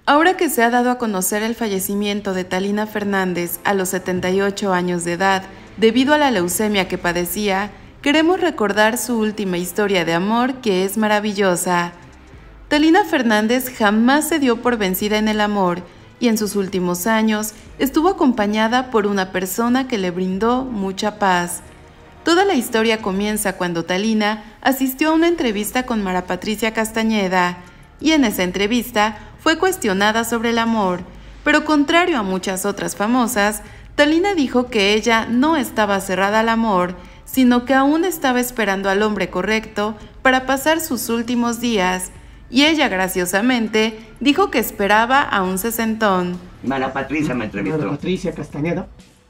Ahora que se ha dado a conocer el fallecimiento de Talina Fernández a los 78 años de edad debido a la leucemia que padecía, queremos recordar su última historia de amor, que es maravillosa. Talina Fernández jamás se dio por vencida en el amor y en sus últimos años estuvo acompañada por una persona que le brindó mucha paz. Toda la historia comienza cuando Talina asistió a una entrevista con Mara Patricia Castañeda y en esa entrevista fue cuestionada sobre el amor, pero contrario a muchas otras famosas, Talina dijo que ella no estaba cerrada al amor, sino que aún estaba esperando al hombre correcto para pasar sus últimos días, y ella graciosamente dijo que esperaba a un sesentón. Mara Patricia me entrevistó. Mara Patricia Castañeda.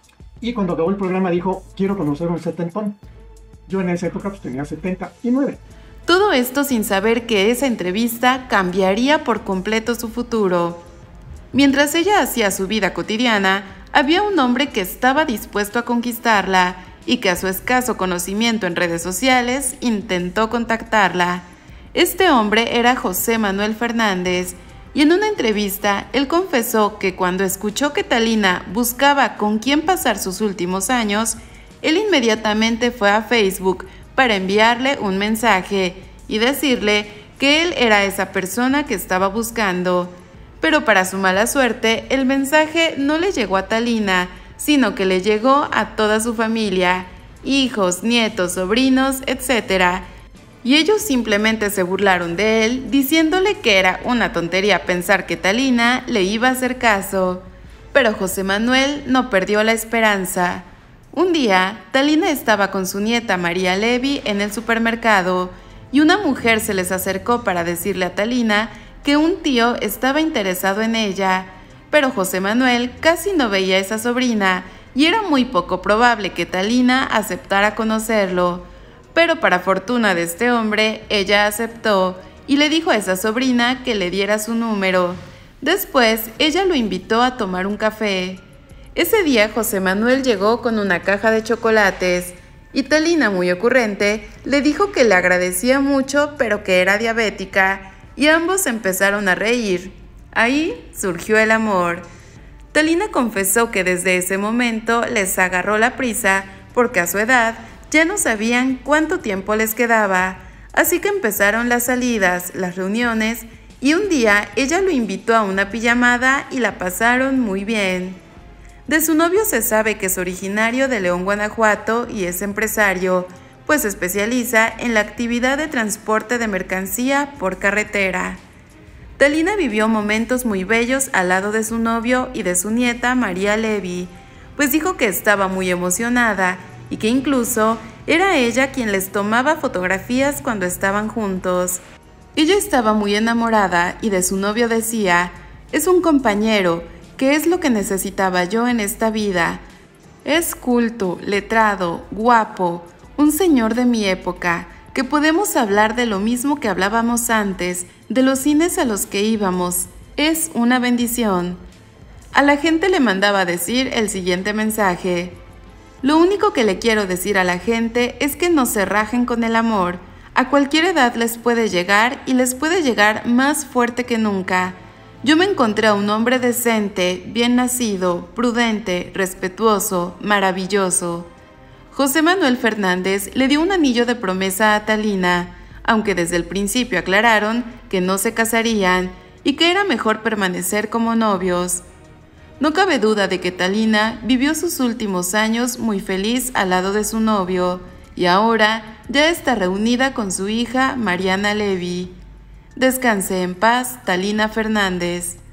Y cuando acabó el programa dijo, quiero conocer un setentón. Yo en esa época pues tenía 79. Todo esto sin saber que esa entrevista cambiaría por completo su futuro. Mientras ella hacía su vida cotidiana, había un hombre que estaba dispuesto a conquistarla y que a su escaso conocimiento en redes sociales intentó contactarla. Este hombre era José Manuel Fernández, y en una entrevista él confesó que cuando escuchó que Talina buscaba con quién pasar sus últimos años, él inmediatamente fue a Facebook para enviarle un mensaje y decirle que él era esa persona que estaba buscando. Pero para su mala suerte, el mensaje no le llegó a Talina, sino que le llegó a toda su familia, hijos, nietos, sobrinos, etc. Y ellos simplemente se burlaron de él, diciéndole que era una tontería pensar que Talina le iba a hacer caso. Pero José Manuel no perdió la esperanza. Un día, Talina estaba con su nieta María Levi en el supermercado y una mujer se les acercó para decirle a Talina que un tío estaba interesado en ella, pero José Manuel casi no veía a esa sobrina y era muy poco probable que Talina aceptara conocerlo. Pero para fortuna de este hombre, ella aceptó y le dijo a esa sobrina que le diera su número. Después, ella lo invitó a tomar un café. Ese día José Manuel llegó con una caja de chocolates y Talina, muy ocurrente, le dijo que le agradecía mucho pero que era diabética y ambos empezaron a reír. Ahí surgió el amor. Talina confesó que desde ese momento les agarró la prisa porque a su edad ya no sabían cuánto tiempo les quedaba, así que empezaron las salidas, las reuniones y un día ella lo invitó a una pijamada y la pasaron muy bien. De su novio se sabe que es originario de León, Guanajuato y es empresario, pues se especializa en la actividad de transporte de mercancía por carretera. Talina vivió momentos muy bellos al lado de su novio y de su nieta María Levi, pues dijo que estaba muy emocionada y que incluso era ella quien les tomaba fotografías cuando estaban juntos. Ella estaba muy enamorada y de su novio decía, es un compañero, ¿qué es lo que necesitaba yo en esta vida? Es culto, letrado, guapo, un señor de mi época, que podemos hablar de lo mismo que hablábamos antes, de los cines a los que íbamos. Es una bendición. A la gente le mandaba decir el siguiente mensaje. Lo único que le quiero decir a la gente es que no se rajen con el amor. A cualquier edad les puede llegar y les puede llegar más fuerte que nunca. Yo me encontré a un hombre decente, bien nacido, prudente, respetuoso, maravilloso. José Manuel Fernández le dio un anillo de promesa a Talina, aunque desde el principio aclararon que no se casarían y que era mejor permanecer como novios. No cabe duda de que Talina vivió sus últimos años muy feliz al lado de su novio y ahora ya está reunida con su hija Mariana Levi. Descanse en paz, Talina Fernández.